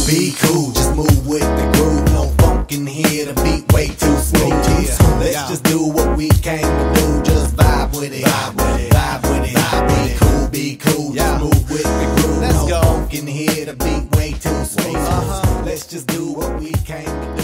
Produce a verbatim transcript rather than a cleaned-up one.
be cool, just move with the groove. No funk in here, the beat way too smooth. Yeah. Let's just do what we came to do. Just vibe with it, vibe with it, vibe with it. Vibe with it. Cool, be cool, just move with the groove. Let's no go. Funk in here, the beat way too smooth. Uh-huh. Let's just do what we came to do.